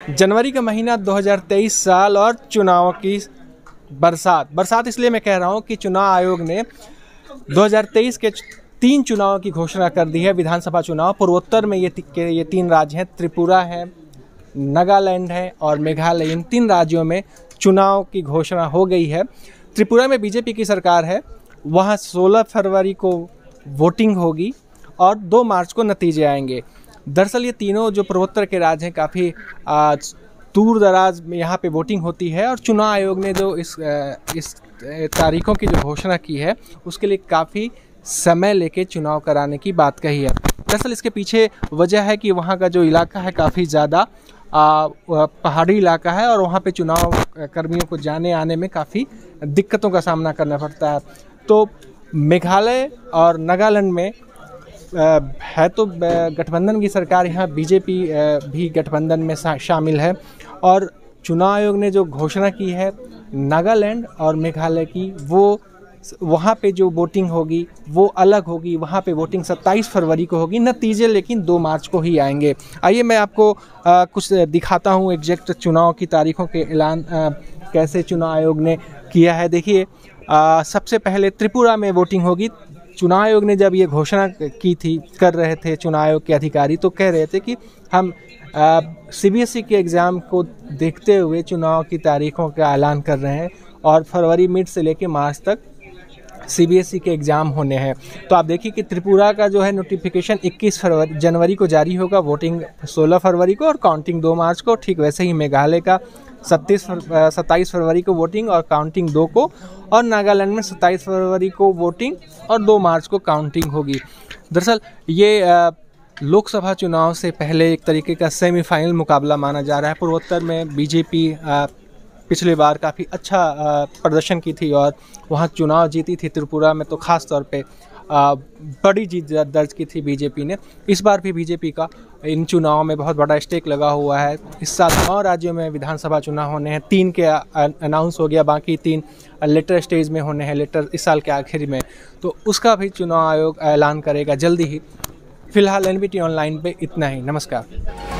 जनवरी का महीना 2023 साल और चुनाव की बरसात इसलिए मैं कह रहा हूं कि चुनाव आयोग ने 2023 के 3 चुनाव की घोषणा कर दी है। विधानसभा चुनाव पूर्वोत्तर में ये 3 राज्य हैं, त्रिपुरा है, नागालैंड है और मेघालय। इन 3 राज्यों में चुनाव की घोषणा हो गई है। त्रिपुरा में बीजेपी की सरकार है, वहाँ 16 फरवरी को वोटिंग होगी और 2 मार्च को नतीजे आएंगे। दरअसल ये तीनों जो पूर्वोत्तर के राज्य हैं काफ़ी दूर दराज में यहाँ पे वोटिंग होती है और चुनाव आयोग ने जो इस तारीखों की जो घोषणा की है उसके लिए काफ़ी समय लेके चुनाव कराने की बात कही है। दरअसल इसके पीछे वजह है कि वहाँ का जो इलाका है काफ़ी ज़्यादा पहाड़ी इलाका है और वहाँ पे चुनाव कर्मियों को जाने आने में काफ़ी दिक्कतों का सामना करना पड़ता है। तो मेघालय और नागालैंड में है तो गठबंधन की सरकार, यहाँ बीजेपी भी गठबंधन में शामिल है और चुनाव आयोग ने जो घोषणा की है नागालैंड और मेघालय की, वो वहाँ पे जो वोटिंग होगी वो अलग होगी। वहाँ पे वोटिंग 27 फरवरी को होगी, नतीजे लेकिन 2 मार्च को ही आएंगे। आइए मैं आपको कुछ दिखाता हूँ एग्जैक्ट चुनाव की तारीखों के ऐलान कैसे चुनाव आयोग ने किया है। देखिए सबसे पहले त्रिपुरा में वोटिंग होगी। चुनाव आयोग ने जब ये घोषणा की थी, कर रहे थे चुनाव आयोग के अधिकारी, तो कह रहे थे कि हम सीबीएसई के एग्ज़ाम को देखते हुए चुनाव की तारीखों का ऐलान कर रहे हैं और फरवरी मिड से लेकर मार्च तक सीबीएसई के एग्ज़ाम होने हैं। तो आप देखिए कि त्रिपुरा का जो है नोटिफिकेशन 21 जनवरी को जारी होगा, वोटिंग 16 फरवरी को और काउंटिंग 2 मार्च को। ठीक वैसे ही मेघालय का 27 फरवरी को वोटिंग और काउंटिंग 2 को, और नागालैंड में 27 फरवरी को वोटिंग और 2 मार्च को काउंटिंग होगी। दरअसल ये लोकसभा चुनाव से पहले एक तरीके का सेमीफाइनल मुकाबला माना जा रहा है। पूर्वोत्तर में बीजेपी पिछली बार काफ़ी अच्छा प्रदर्शन की थी और वहाँ चुनाव जीती थी। त्रिपुरा में तो ख़ास तौर पे बड़ी जीत दर्ज की थी बीजेपी ने। इस बार भी बीजेपी का इन चुनावों में बहुत बड़ा स्टेक लगा हुआ है। इस साल 9 राज्यों में विधानसभा चुनाव होने हैं, 3 के अनाउंस हो गया, बाकी 3 लेटर स्टेज में होने हैं, लेटर इस साल के आखिर में। तो उसका भी चुनाव आयोग ऐलान करेगा जल्दी ही। फिलहाल एनबीटी ऑनलाइन पे इतना ही। नमस्कार।